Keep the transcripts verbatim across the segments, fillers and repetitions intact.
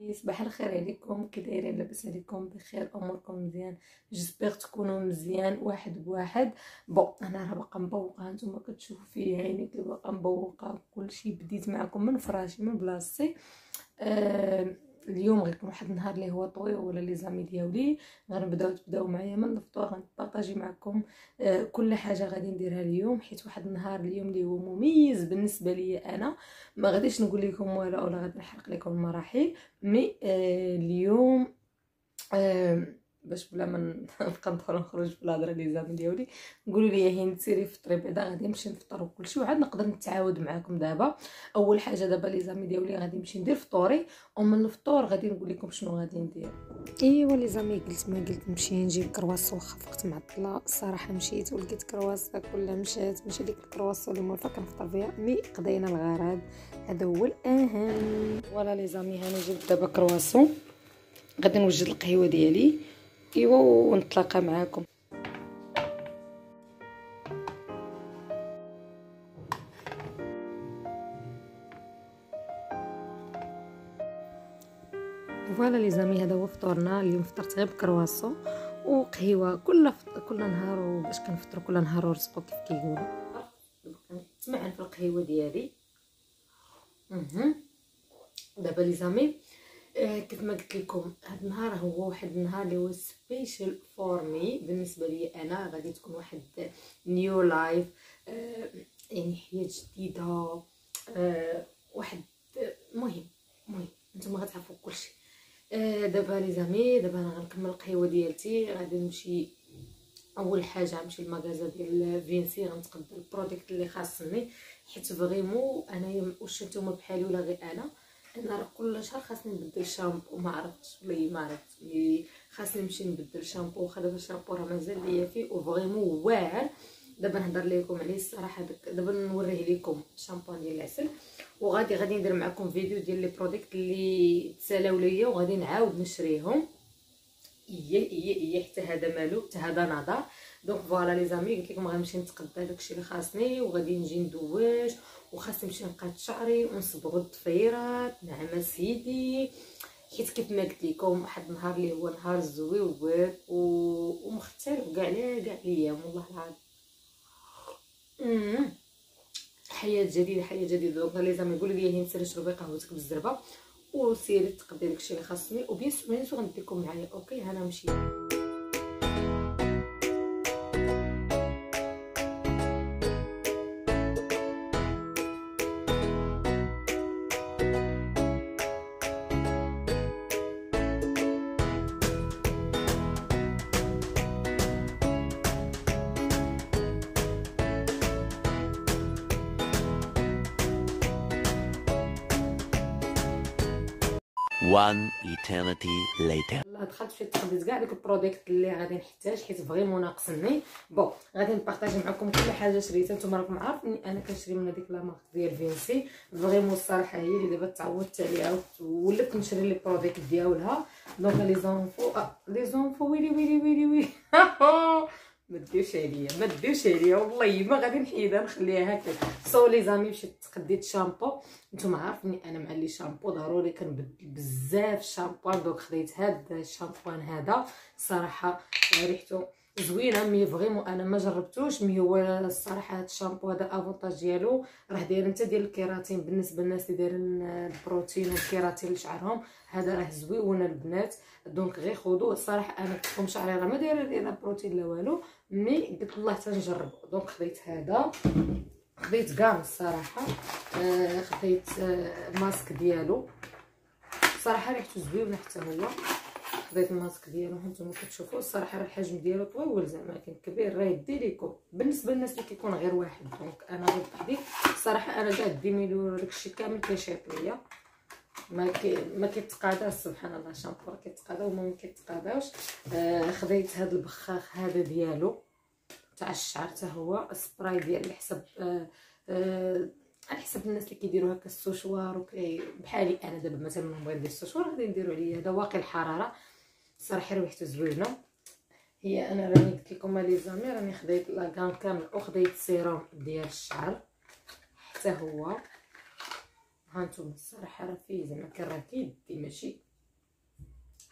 صباح الخير عليكم، كي دايرين؟ لاباس عليكم؟ بخير؟ اموركم مزيان؟ جيسبر تكونوا مزيان واحد بواحد. بون انا راه باقا مبوقه، نتوما كتشوفوا في عيني كي باقا مبوقه. كلشي بديت معكم من فراشي من بلاصتي. آه اليوم غيكون واحد النهار اللي هو طويل ولا لي زامي ديالي، غنبداو تبداو معايا من الفطور. غنبارطاجي معكم آه كل حاجه غادي نديرها اليوم، حيت واحد النهار اليوم اللي هو مميز بالنسبه لي انا. ما غاديش نقول لكم والو ولا غادي نحرق لكم المراحل، مي آه اليوم آه باش بلا ما نبقى ندخل نخرج في الهضره لي زامي ديالي، نقولوا لي هي نسيري فطري بعدا غادي نمشي نفطر وكلشي، وعاد نقدر نتعاود معكم دابا. اول حاجه دابا لي زامي ديالي غادي نمشي ندير فطوري، ومن الفطور غادي نقول لكم شنو غادي ندير. ايوا لي زامي قلت ما قلت نمشي نجيب كرواسو، واخا فقت معطله الصراحه مشيت ولقيت كرواسو كلها مشات، ماشي ديك الكرواسو اللي موالفه كنفطر فيها، مي قضينا الغرض، هذا هو الاهم. فوالا لي زامي هاني جبت دابا كرواسو، غادي نوجد القهوه ديالي ايوا ونتلاقى معاكم. فوالا لي زامي هذا هو فطورنا اليوم. فطرت غير بكرواسو وقهوه كل فط... كل نهار، وباش كنفطروا كل نهار ورزقو كيف كيقولوا. كنتمعن في القهوه ديالي. اها دابا لي زامي آه كيف ما قلت لكم، هذا النهار هو واحد النهار اللي هو سبيشال فور مي بالنسبه لي انا. غادي تكون واحد نيو لايف، آه يعني حياه جديده، آه واحد مهم مهم نتوما غتعرفوا كلشي. آه دابا لي زامي دابا انا غنكمل القهوه ديالتي، غادي نمشي اول حاجه نمشي للمغازا ديال فينسي، غنتقدى البرودكت اللي خاصني، حيت فريمون انايا واش نتوما بحالي ولا غير انا انا راه كل شهر خاصني نبدل شامبو. ما عرفتش ولا ما عرفت لي خاصني نمشي نبدل شامبو، واخا دابا الشامبو راه مازال ليا فيه وفريمون واعر. دابا نهضر لكم عليه الصراحه، دابا نوريه لكم الشامبو ديال العسل، وغادي غادي ندير معكم فيديو ديال لي برودكت اللي تسالاو ليا وغادي نعاود نشريهم. ايه ايه ايه حتى هذا مالو، حتى هذا نظر. دونك فوالا لي زامي قلت لكم غنمشي نتقدى داكشي اللي خاصني، وغادي نجي ندواش، وخاصني نمشي نقاد شعري ونصبغ الضفيرات. نعم سيدي، حيت كيف ما قلت لكم واحد النهار اللي هو نهار زويون ومختلف كاع على كاع الايام والله العظيم. حياه جديده حياه جديده. دونك لي زامي قولوا لي هي نسيري شربي قهوتك بالزربه وسيري تقدي داكشي اللي خاصني، وبيان سور بيان سور غندير لكم معايا. اوكي انا مشيت. One eternity later. لا دخلت في تقديت كاع ديك البرودكت اللي غادي نحتاج، حيت فريمون ناقصني. بون غادي نبارطاجي معكم كل حاجه شريتها. نتوما راكم عارفين انا كنشري من هذيك لا مارك ديال فينسي، فريمون الصراحه هي اللي دابا تعودت عليها ولفت نشري لي برودكت ديالها. دونك لي زونفو آه لي زونفو ويلي ويلي ويلي ويلي ما ديوش عليا ما ديوش عليا والله ما غادي نحيدها نخليها هكا. سو لي زامي مشيت تقديت شامبو. نتوما عارفيني انا مع لي شامبو ضروري كنبدل بزاف الشامبو. دونك خديت هاد الشامبوان هذا، صراحه ريحته زوينه، مي فريمون انا ما جربتوش. مي هو الصراحه هاد الشامبو هذا الافونتاج ديالو راه داير حتى ديال الكيراتين بالنسبه للناس اللي دايرين البروتين والكيراتين لشعرهم، هذا راه زويون البنات. دونك غير خذوه. الصراحه انا كنتكم شعري راه ما دايره لينا بروتين لا والو، مي قلت الله حتى نجرب. دونك خديت هذا، خديت كاع الصراحه. آه خديت آه ماسك ديالو، صراحه ريحته زوينه حتى هو. خديت الماسك ديالو هانتوما كتشوفوا، الصراحه راه الحجم ديالو طويل زعما كان كبير، راه يدي ليكم بالنسبه للناس اللي كيكون غير واحد. دونك انا غير بحدي الصراحه انا كاع ديميلو داكشي كامل كيشيط ليا، ما كي ما كيتقاداش. سبحان الله الشامبو راه كيتقادا وما ما كيتقاداوش. آه خديت هذا البخاخ هذا ديالو تاع الشعر، حتى هو سبراي ديال على حسب آه آه على حسب الناس اللي كيديروا هكا السوشوار وكي بحالي انا. دابا مثلا نبغي ندير السوشوار غادي نديرو عليا هذا واقي الحراره، صراحه ريحته زوينه. هي انا راني قلت لكم لي زامي راني خديت لاكام كامل وخديت سيروم ديال الشعر حتى هو. هانتوما الصراحه راه فيه زعما كان راه كيدي ماشي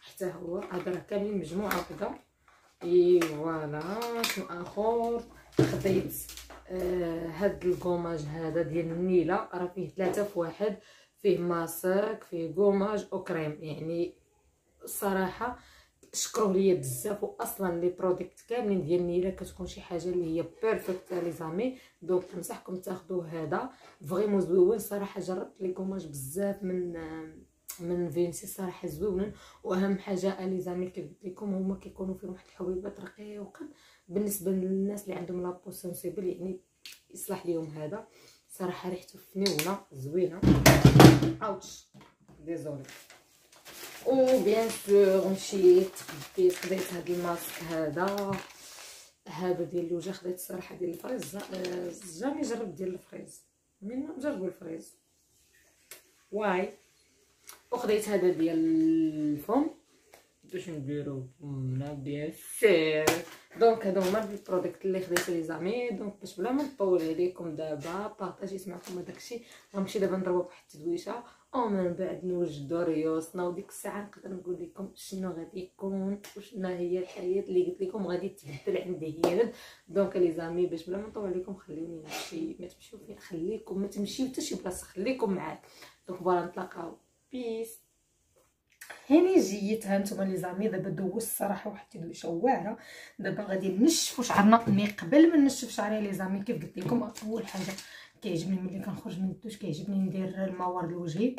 حتى هو هذا راه كاملين مجموعه وحده. اي فوالا. شنو اخر؟ خديت آه هاد الكوماج هذا ديال النيله، راه فيه ثلاثه في واحد، فيه ماسك فيه كوماج وكريم. يعني الصراحه شكروه ليا بزاف، واصلا لي برودكت كاملين ديال النيله كتكون شي حاجه اللي هي بيرفكت لي زامي. دونك ننصحكم تاخذوا هذا فريمون زوين. صراحه جربت لي كوماج بزاف من من فينسي، صراحه زوينين. واهم حاجه لي زامي كيف قلت لكم هما كيكونوا فيهم واحد الحبيبات رقيقه بالنسبه للناس اللي عندهم لابو سنسيبل، يعني يصلح ليهم هذا. صراحه ريحته فنيونه زوينه. اوتش ديزولي. و بيان سور مشيت بديت خديت هاد الماسك هذا هذا ديال الوجه. خديت الصراحه ديال الفريز، جاني جربت ديال الفريز، من نجربوا الفريز واي. وخديت هذا ديال الفم باش نديرو فمنا بيان سير. دونك هادو هما البرودكت اللي خديت لي زامي. دونك باش بلا ما نطول عليكم دابا بارطاجيت معكم هداكشي، غنمشي دابا نضربو بواحد التدويشه ومن بعد نوجدو ريوسنا. وديك الساعه نقدر نقول لكم شنو غادي يكون وشنو هي الحياه اللي قلت لكم غادي تبدل عندي هي. دونك لي زامي باش بلا ما نطول عليكم خليوني نمشي، ما تمشيو فين، خليكم ما تمشيو حتى شي بلاصه، خليكم معاك. دونك فوالا نتلاقاو بيس. هاني جيت ها نتوما لي زامي. دابا دوزت الصراحه واحد التدويشه واعره. دابا غادي نشفوا شعرنا. مي قبل ما نشف شعري لي زامي كيف قلت لكم اول حاجه كيعجبني ملي كنخرج من الدوش كيعجبني ندير الموارد لوجهي.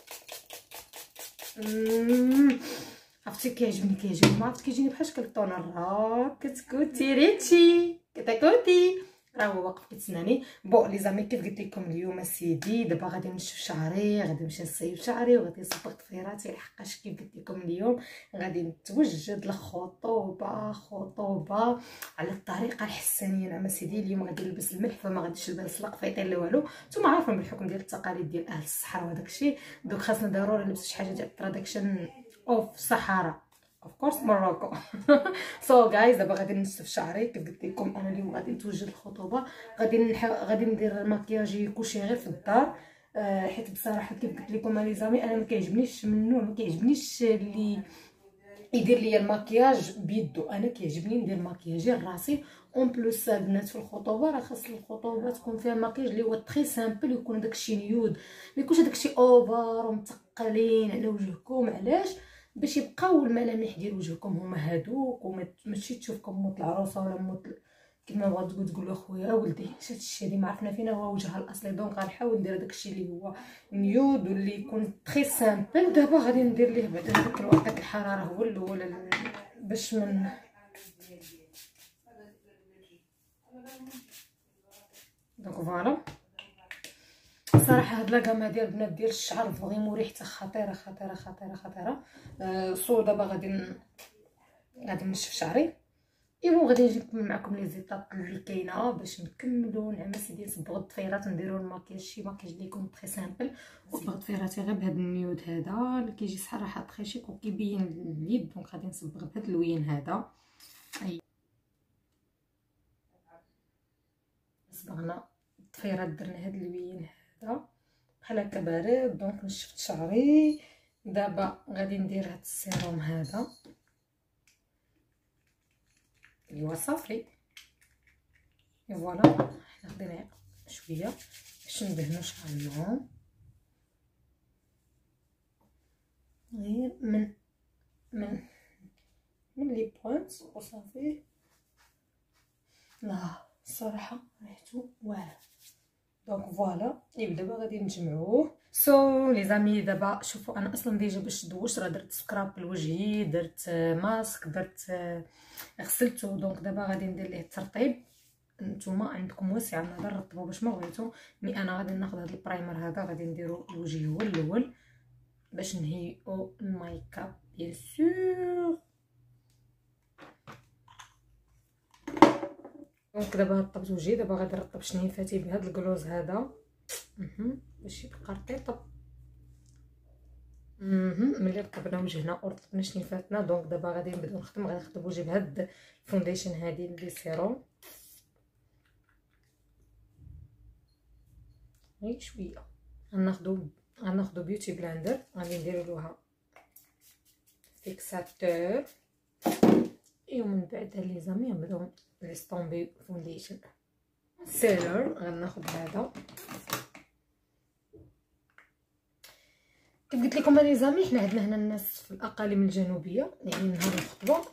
عرفتي كيعجبني كيعجبني ما عرفت كيجيني بحال شكل طونر. ها كتكوتي ريتشي كتكوتي راه هو واقف كيتسناني. بون لي زامي كيف قلت لكم اليوم سيدي دابا غادي نشف شعري، غادي نمشي نصيب شعري وغادي نصبغ ضفيراتي. لحقاش كيف قلت لكم اليوم غادي نتوجد لخطوبه خطوبه على الطريقه الحسانيه. نعم سيدي اليوم غادي نلبس الملح فما غاديش نلبس القفيطين لا والو. نتوما عارفين بالحكم ديال التقاليد ديال اهل الصحراء وداك الشيء. دوك خاصنا ضروري نلبس شي حاجه ديال التراديكشن اوف صحراء اوف كورس موروكو. سو جايز دابا غادي نشف شعري كيف قلت لكم. انا اليوم غادي نتوجد الخطوبه، غادي نح... غادي ندير مكياجي كلشي غير في الدار. آه حيت بصراحه كيف قلت لكم لي زامي انا ما كيعجبنيش من النوع ما كيعجبنيش اللي يدير ليا المكياج بيدو. انا كيعجبني ندير مكياجي راسي. اون بلوس البنات في الخطوبه راه خاص الخطوبه تكون فيها مكياج اللي هو تري سامبل، يكون داكشي نيود ما يكونش داكشي اوفر ومثقلين على وجهكم. علاش؟ باش يبقاو الملامح ديال وجهكم هما هادوك وماشي تشوفكم موت العروسه ولا موت كما بغات تقول تقول له خويا ولدي هاد الشيء اللي ما عرفنا فينا هو وجهها الاصلي. دونك غنحاول ندير داكشي اللي هو نيود واللي يكون تري سامبل. دابا غادي ندير ليه بعد هذاك الوقت الحراره هو الاول باش من دونك فوالا. صراحه هاد لاكاما ديال البنات ديال الشعر فريمون ريحتها خطيره خطيره خطيره خطيره. أه سو دابا غادي ن... غادي نشف شعري ايوا غادي نجي نكمل معكم لي زيتاب اللي كاينه باش نكملوا. نعم سيدي نصبغوا الضفيرات نديروا الماكياج شي ماكياج اللي يكون تري سامبل. وصبغ ضفيراتي غير بهذا النيود هذا اللي كيجي صراحه تري شيك وكيبين اليد. دونك غادي نصبغ بهذا اللوين هذا. اي صبغنا الضفيرات درنا هذا اللوين هذا بحال هكا بارد. دونك نشفت شعري. دابا غادي ندير هذا السيروم هذا ايوا صافي. فوالا حنا خدينا شويه باش ندهنو شعرنا غير من من من لي بوينت وصافي. لا الصراحه ريحتو واعره. دونك فوالا ايوا دابا غادي نجمعوه. سو لي زامي دابا شوفوا انا اصلا ديجا باش دوشت راه درت سكراب لوجهي، درت ماسك، درت غسلته. دونك دابا غادي ندير ليه الترطيب. نتوما عندكم واسع النظر رطبوا باش ما بغيتو. مي انا غادي ناخذ هذا البرايمر هذا غادي نديرو لوجهي هو الاول باش نهيئو الميك اب بيان سور. دونك دابا رطبت وجهي. دابا غادي نرطب شنيفاتي بهذا الكلوز هذا اها باش يبقى رطيب. اها ملي رطبنا وجهنا ورطبنا شنيفاتنا دونك دابا غادي نبداو نخدم. غادي نخدم وجهي بهاد الفونديشن هادي اللي سيروم غير شويه. غناخدو غناخدو بيوتي بلاندر غادي نديرو لوها فيكساتور. اي ومن بعد لي زامي نبداو لي ستومبي فونديشن سيلر. غناخد هذا كيف قلت لكم لي زامي، حنا عندنا هنا الناس في الاقاليم الجنوبيه يعني نهار الخطبه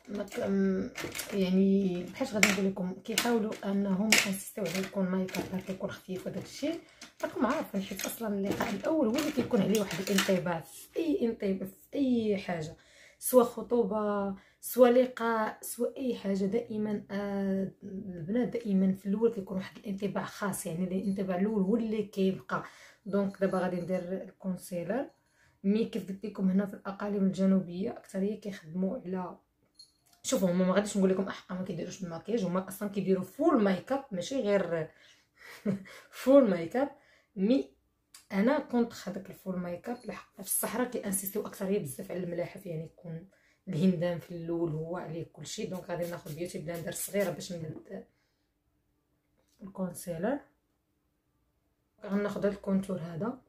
يعني بحال غادي نقول لكم كيحاولوا انهم انسيستيو على يكون مايك اب هكا يكون خفيف وداك الشيء. راكم عارفين حيت اصلا اللقاء الاول هو اللي كيكون عليه واحد الانطباع في اي انطباع في اي حاجه، سواء خطوبه سواء لقاء سواء اي حاجه. دائما آه البنات دائما في الاول كيكون واحد الانطباع خاص، يعني الانطباع الاول هو اللي كيبقى. دونك دابا غادي ندير الكونسيلر. مي كيف قلت لكم هنا في الاقاليم الجنوبيه اكثريه كيخدموا على، شوفوا هما ما غاديش نقول لكم احقا ما كيديروش الماكياج، هما اصلا كيديروا فول ميك اب ماشي غير فول ميك اب. مي انا كنت هذاك الفول ميك اب لحق في الصحراء كيانسيستيو اكثريه بزاف على الملاحف، يعني يكون الهندام في الاول هو عليه كلشي. دونك غادي ناخذ بيوتي بلاندر صغيره باش ندير الكونسيلر. غناخذ هذا الكونتور هذا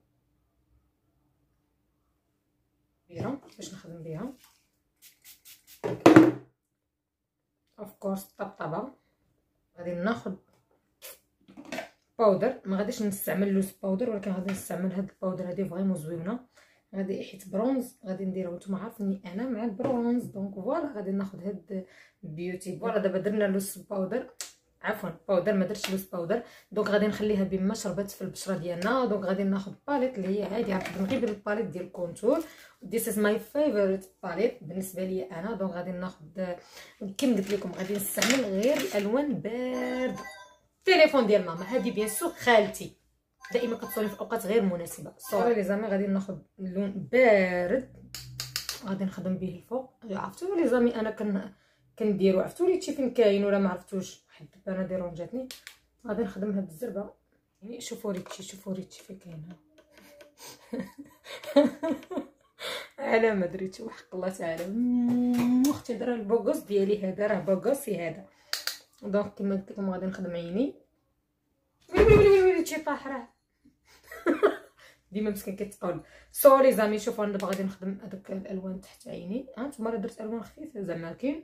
كبيره باش نخدم بها اوف كورس طبطبه. غادي ناخذ باودر، ما غاديش نستعمل لوز باودر ولكن غادي نستعمل هاد الباودر هادي فريمون زوينه. غادي حيت برونز غادي نديرها وانتم عارفيني انا مع البرونز. دونك فوالا غادي ناخذ هاد بيوتي. فوالا دابا درنا لوز باودر عفوا باودر ما درتش لوز باودر. دونك غادي نخليها بما شربت في البشره ديالنا. دونك غادي ناخذ باليت اللي هي عادي غنخدم غير بالباليت ديال الكونتور. This is my favorite palette بالنسبه لي انا. دونك غادي ناخذ كيما قلت لكم غادي نستعمل غير الالوان بارده. التليفون ديال ماما هذه بيان سور خالتي دائما كتصوني في اوقات غير مناسبه. صوري لي زامي غادي ناخذ اللون بارد غادي نخدم به الفوق. عرفتوا لي زامي انا كن كنديرو عرفتوا لي هادشي فين كاين ولا ما عرفتوش واحد البانه ديرون جاتني. غادي نخدمها بالزربه يعني شوفوا ريتشي شوفوا ريتشي فين كاينه على ما دريتش وحق الله تعالى اختي دار البوغوس ديالي هذا راه بوغوسي هذا. دونك كما قلت لكم غادي نخدم عيني. ويلي ويلي ويلي ويلي شي طاح راه ديما مسكين كيتقول. سو لي زامي شوفوا انا دابا غادي نخدم هذوك الالوان تحت عيني. ها نتوما راه درت الوان خفيفه زعما كاين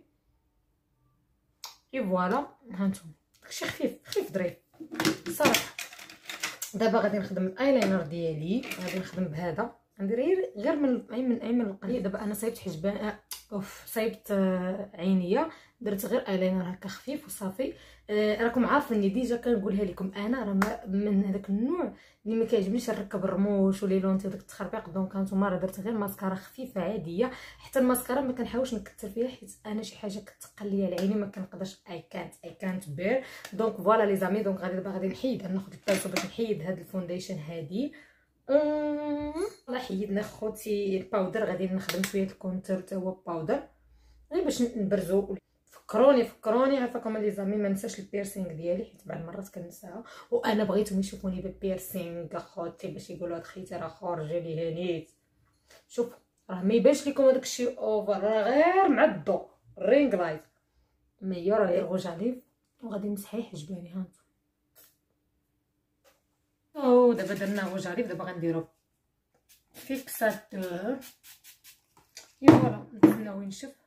اي فوالا. ها نتوما داكشي خفيف خفيف ظريف صراحه. دابا غادي نخدم الايلاينر ديالي. غادي نخدم بهذا ندير غير غير من الايمن من ايمن القليل. دابا انا صايبت حجبان اوف صايبت عينيا درت غير ايلاينر هكا خفيف وصافي. آه راكم عارفيني ديجا كنقولها لكم انا راه من هذاك النوع اللي ما كيعجبنيش نركب الرموش ولي لونتي وداك التخربيق. دونك هانتوما راه درت غير ماسكارا خفيفه عاديه. حتى الماسكارا ما كنحاولش نكثر فيها حيت انا شي حاجه كتقل ليا العيني ما كنقدرش اي كانت اي كانت بير. دونك فوالا لي زامي. دونك غادي دابا غادي نحيد ناخذ البالسو باش نحيد هاد الفونديشن هادي. والله حيدنا خوتي الباودر. غادي نخدم شويه الكونتور حتى هو باودر غير باش نبرزو. فكروني فكروني عافاكم لي زامي ما نساش البيرسينغ ديالي حيت بعض المرات كنساها وانا بغيتهم يشوفوني بالبيرسينغ اخوتي باش يقولوا هاد خيتي راه خارجه لي هنيت. شوف راه ما يبانش لكم هذاك الشيء اوفر راه غير مع الضوء رينغ لايت ميور غير غوج عليه وغادي نمسحيه حجباني. ها او دابا درنا غوج عليه. دابا غنديرو فيكساتور. يلا نتسناو ينشف.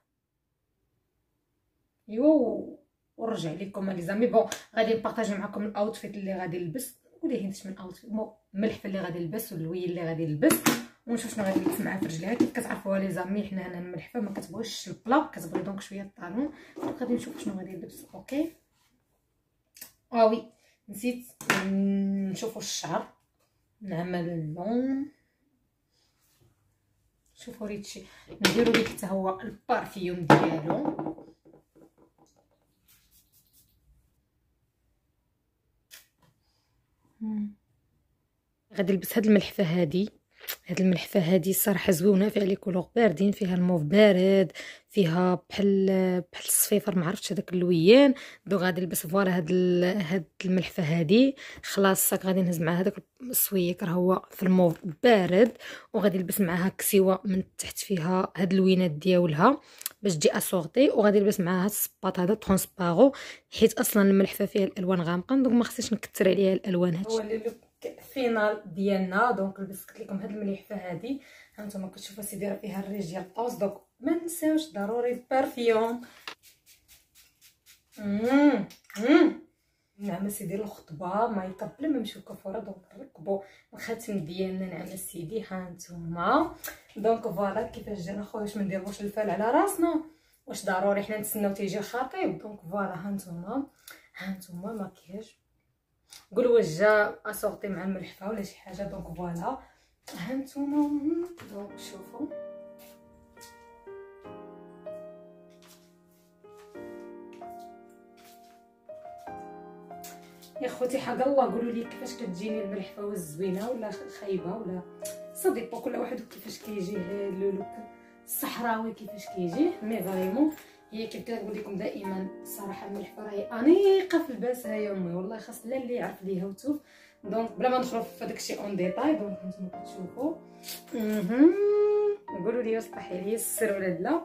يو ونرجع لكم لي زامي. بون غادي نبارطاجي معكم الاوتفيت اللي غادي نلبس ولا هندش من اوتفيت ملحفه اللي غادي نلبس واللوي اللي غادي نلبس ونشوف شنو غادي نلبس معاه في رجليها. كيف كتعرفوا لي زامي حنا هنا الملحفه ما كتبغيش البلا كتبغي دونك شويه الطالون. دونك غادي نشوف شنو غادي نلبس. اوكي اه وي نسيت نشوفوا الشعر نعمل اللون. شوفوا ريتشي نديرو ليه حتى هو البارفيوم ديالو. غادي نلبس هاد الملحفه هادي. هاد الملحفه هادي صراحه زوينه فيها لي كولور باردين فيها الموف بارد فيها بحال بحال الصفيفر ما عرفتش هذاك اللويان. دونك غادي نلبس فوالا هاد هاد الملحفه هادي. خلاص صاك غادي نهز مع هذاك السويك راه هو في الموف بارد وغادي نلبس معاها كسيوه من تحت فيها هاد اللوينات ديالها باش تجي اسورتي. وغادي نلبس معاها السباط هذا ترونسبارو حيت اصلا الملحفه فيها الالوان غامقه. دونك ما خصنيش نكثر عليها الالوان. هادشي هو اللي فينال ديالنا. دونك لبست قلت لكم هاد المليحفه هادي، ها نتوما كتشوفوا سيدي راه فيها الريج ديال الطوز. دونك ما نساوش ضروري البرفيوم. امم امم نعم سيدي الخطبه مايك اب بلا ما نمشيو كفوره. دونك نركبوا الخاتم ديالنا نعم سيدي ها نتوما. دونك فوالا كيفاش جانا خويا، واش ما نديروش الفال على راسنا، واش ضروري حنا نتسناو تيجي الخطيب؟ دونك فوالا ها نتوما ها نتوما ماكياج، قولوا واش جا اسورتي مع الملحفه ولا شي حاجه. دونك فوالا ها نتوما. دونك شوفوا يا خوتي حق الله قولوا لي كيفاش كتجيني الملحفه، واش زوينه ولا خايبه ولا صديقوا كل واحد كيفاش كيجيه اللولوك الصحراوي كيفاش كيجيه. مي فريمون هي كيف كنقول لكم دائما الصراحه الملحفه راهي انيقه في لباسها يا امي، والله خاص لا اللي يعرف ليها وتوف. دونك بلا ما ندخلوا في داكشي اون ديتاي. دونك نتوما كتشوفوا اها قولوا لي واش طاحي لي السر ولا لا.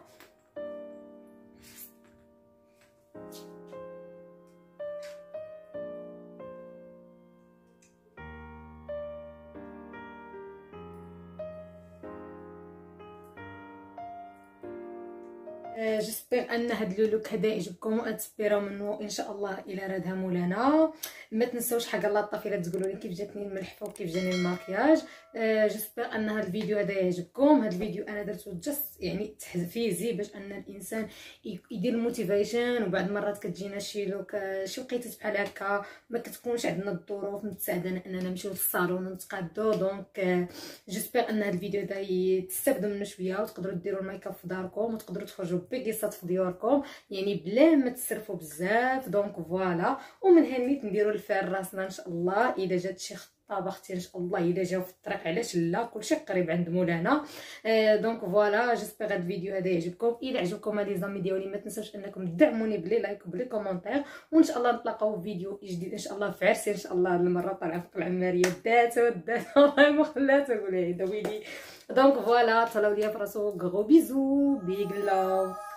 جيسبر ان هاد اللوك هذا يعجبكم وتسبيروا منه ان شاء الله الى رادها مولانا. ما تنساوش حق الله الطفيله تقولوا لي كيف جاتني الملحفه وكيف جاني الماكياج. جيسبر ان هاد الفيديو هذا يعجبكم. هاد الفيديو انا درته جست يعني تحفيزي باش ان الانسان يدير الموتيفيشن. وبعد مرات كتجينا شي لوك شي وقيتات بحال هكا ما كتكونش عندنا الظروف متساعدنا اننا نمشيو للصالون ونتقادو. دونك جيسبر ان هاد الفيديو هذا تستافدوا منه شويه وتقدروا ديروا الميك اب في داركم وتقدروا تخرجوا بكيسات في ديوركم يعني بلا ما تسرفوا بزاف. دونك فوالا ومن هنا نيت نديروا الفال راسنا ان شاء الله. اذا جات شي خطابه اختي ان شاء الله اذا جاو في الطريق علاش لا، كلشي قريب عند مولانا. آه دونك فوالا جيسبر هاد الفيديو هذا يعجبكم. اذا عجبكم لي زامي ديالي ما تنساوش انكم تدعموني بلي لايك وبلي كومونتير. وان شاء الله نتلاقاو في فيديو جديد ان شاء الله في عرسي ان شاء الله. المره طالعه فوق العماريه دات ودات والله ما خلاتها قولي دويلي. دونك فوالا تهلاو ليا فراسو. غرو بيزو بيغ لاف.